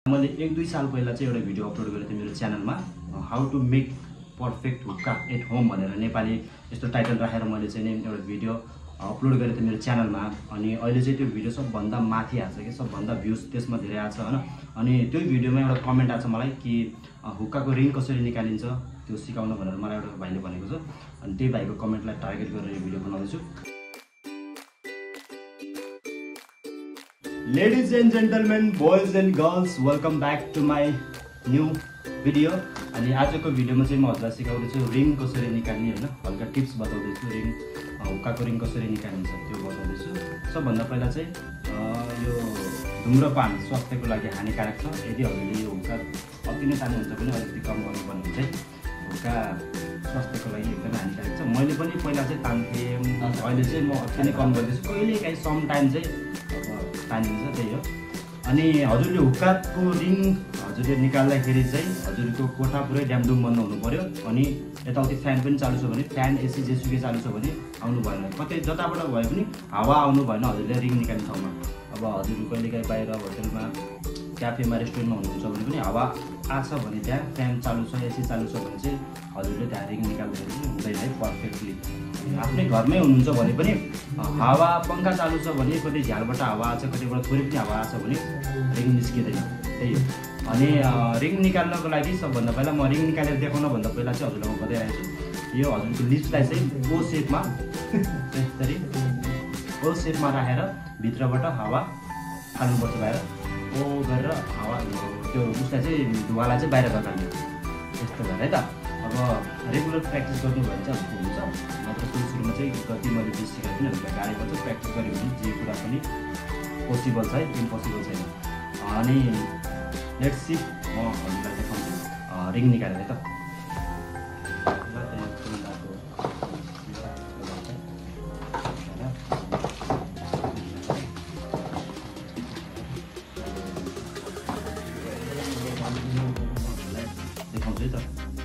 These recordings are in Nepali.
मैले 1-2 साल पहिला चाहिँ एउटा भिडियो अपलोड गरेको थिएँ मेरो च्यानलमा, how to make perfect hookah at home भनेर नेपाली यस्तो टाइटल राखेर मैले चाहिँ नि एउटा भिडियो अपलोड गरेको थिएँ मेरो च्यानलमा। अनि अहिले चाहिँ त्यो भिडियो सबभन्दा माथि आएको छ कि सबभन्दा भ्युज त्यसमा धेरै आएको छ हैन। अनि त्यो भिडियोमा एउटा कमेन्ट आएको छ मलाई कि हुक्काको रिङ कसरी निकालिन्छ त्यो सिकाउन भनेर मलाई एउटा भाइले भनेको छ। अनि त्यही भाइको कमेन्टलाई टार्गेट गरेर यो भिडियो बनाउँदैछु। Ladies and gentlemen, boys and girls, welcome back to my new video. अनि आजको भिडियोमा चाहिँ म हजुरलाई सिकाउँदैछु रिङ कसरी निकाल्ने हैन, हल्का टिप्स बताउँदैछु। रिङ हुक्काको रिङ कसरी निकालिन्छ त्यो बताउँदैछु। सबभन्दा पहिला चाहिँ यो धुम्रपान स्वास्थ्यको लागि हानिकारक छ। यदि हजुरले यो हुक्का अति नै तान्नुहुन्छ भने अलिकति कम गर्नुपर्ने हुन्छ। हुक्का स्वास्थ्यको लागि एकदमै हानिकारक छ। मैले पनि पहिला चाहिँ तान्थेँ, अहिले चाहिँ म अति नै कम गर्दैछु। कहिलेकाहीँ सम टाइम चाहिँ तानिन्छ, त्यही हो। अनि हजुरले हुक्काको रिङ हजुरले निकाल्दाखेरि चाहिँ हजुरको कोठा पुरै ड्यामडुम बन्द हुनु पर्यो। अनि यताउति फ्यान पनि चालु छ भने, फ्यान एसी जेसुकै चालु छ भने आउनु भएन, कतै जताबाट भए पनि हावा आउनु भएन हजुरले रिङ निकाल्ने ठाउँमा। अब हजुर कहिलेकाहीँ बाहिर होटलमा क्याफेमा रेस्टुरेन्टमा हुनुहुन्छ भने पनि हावा आछ भने त्यहाँ फ्यान चालु छ एसी चालु छ भने चाहिँ हजुरले त्यहाँ रिङ निकाल्दाखेरि चाहिँ हुँदैन है पर्फेक्टली। आफ्नै घरमै हुनुहुन्छ भने पनि हावा पङ्खा चालु छ भने कतै झ्यालबाट हावा आछ कतैबाट थोरै पनि हावा आछ भने रिङ निस्किँदैन, त्यही हो। अनि रिङ निकाल्नको लागि सबभन्दा पहिला म रिङ निकालेर देखाउन भन्दा पहिला चाहिँ हजुरलाई म बताइरहेको छु। यो हजुरको लिप्सलाई चाहिँ ओ सेपमा यसरी ओ सेपमा राखेर भित्रबाट हावा फाल्नुपर्छ बाहिर। ओ गरेर हावा त्यो उसलाई चाहिँ धुवालाई चाहिँ बाहिर गर्नु यस्तो गरेर है त। अब रेगुलर प्र्याक्टिस गर्नु भयो भने चाहिँ हुन्छ। नत्र सुरुमा चाहिँ कति मैले जे सिकाएको थिएँ हजुरलाई गाह्रो पर्छ। प्र्याक्टिस गऱ्यो भने जे कुरा पनि पोसिबल छ है, इम्पोसिबल छैन। अनि लेट्स सी म हजुरलाई देखाउँछु रिङ निकालेर है त। देखाउँछु है त।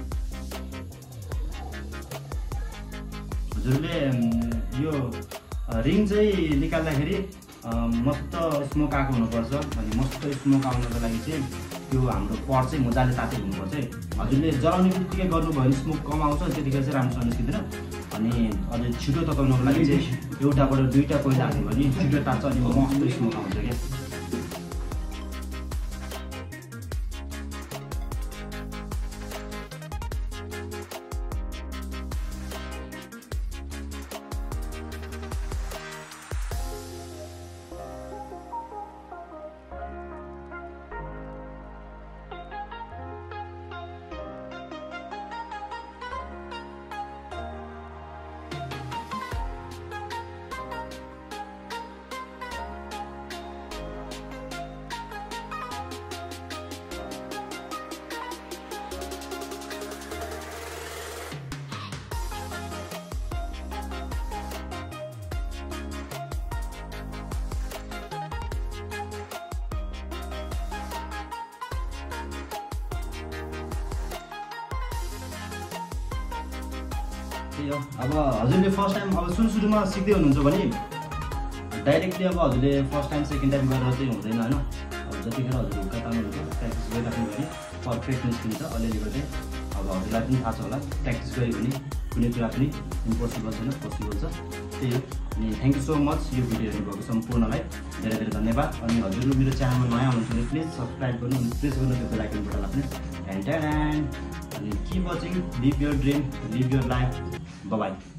हजुरले यो रिङ चाहिँ निकाल्दाखेरि मस्त स्मोक आएको हुनुपर्छ। अनि मस्त स्मोक आउनको लागि चाहिँ त्यो हाम्रो पट चाहिँ मजाले तातेको हुनुपर्छ है। हजुरले जलाउने बित्तिकै गर्नुभयो भने स्मोक कम आउँछ, त्यतिखेर चाहिँ राम्रोसँग निस्किँदैन। अनि अझै छिटो तताउनको लागि चाहिँ एउटाबाट 2टा कोइला हाल्यो भने छिटो तात्छ अनि मस्त स्मोक आउँछ क्या। अब हजुरले फर्स्ट टाइम अब सुरुमा सिक्दै हुनुहुन्छ भने डाइरेक्टली अब हजुरले फर्स्ट टाइम सेकेन्ड टाइम गरेर चाहिँ हुँदैन होइन। अब जतिखेर हजुर हुक्का तान्नुहुन्छ प्र्याक्टिस गरिराख्नु भने पर्फेक्ट निस्किन्छ अलिअलि गर्दै। अब हजुरलाई पनि थाहा छ होला प्र्याक्टिस गऱ्यो भने कुनै कुरा पनि इम्पोसिबल छैन, पोसिबल छ, त्यही हो। अनि थ्याङ्क यू सो मच यो भिडियो हेर्नुभएको सम्पूर्णलाई धेरै धेरै धन्यवाद। अनि हजुरले मेरो च्यानलमा नयाँ हुनुहुन्छ भने प्लिज सब्सक्राइब गर्नु अनि प्रेस गर्नु त्यो बेल आइकन बटनलाई पनि। एन्ड अनि keep watching, live your dream, live your life. Bye-bye.